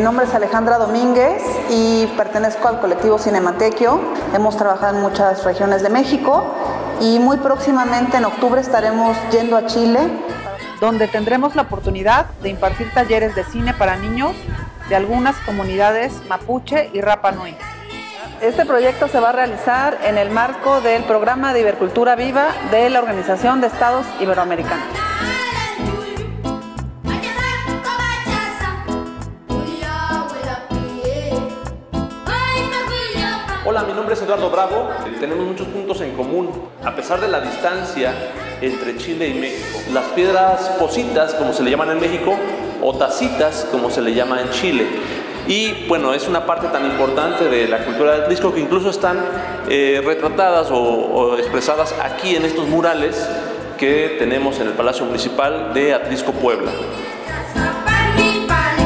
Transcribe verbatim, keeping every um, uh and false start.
nombre es Alejandra Domínguez y pertenezco al colectivo Cinematequio. Hemos trabajado en muchas regiones de México y muy próximamente en octubre estaremos yendo a Chile, donde tendremos la oportunidad de impartir talleres de cine para niños de algunas comunidades mapuche y Rapa Nui. Este proyecto se va a realizar en el marco del programa de Ibercultura Viva de la Organización de Estados Iberoamericanos. Hola, mi nombre es Eduardo Bravo. Tenemos muchos puntos en común, a pesar de la distancia entre Chile y México. Las piedras positas, como se le llaman en México, o tacitas, como se le llama en Chile. Y bueno, es una parte tan importante de la cultura de Atlisco que incluso están eh, retratadas o, o expresadas aquí en estos murales que tenemos en el Palacio Municipal de Atlisco, Puebla.